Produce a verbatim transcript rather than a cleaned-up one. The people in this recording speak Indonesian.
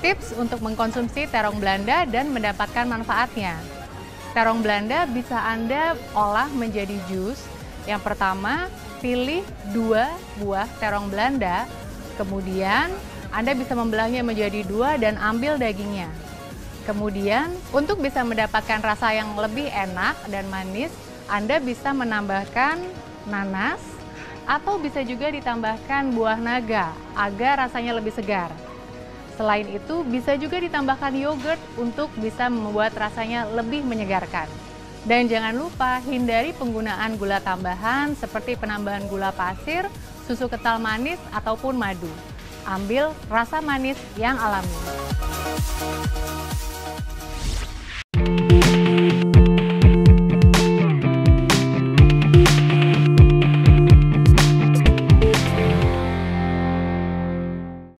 Tips untuk mengkonsumsi terong Belanda dan mendapatkan manfaatnya. Terong Belanda bisa Anda olah menjadi jus. Yang pertama, pilih dua buah terong Belanda, kemudian Anda bisa membelahnya menjadi dua dan ambil dagingnya. Kemudian, untuk bisa mendapatkan rasa yang lebih enak dan manis, Anda bisa menambahkan nanas atau bisa juga ditambahkan buah naga agar rasanya lebih segar. Selain itu, bisa juga ditambahkan yogurt untuk bisa membuat rasanya lebih menyegarkan. Dan jangan lupa hindari penggunaan gula tambahan seperti penambahan gula pasir, susu kental manis, ataupun madu. Ambil rasa manis yang alami.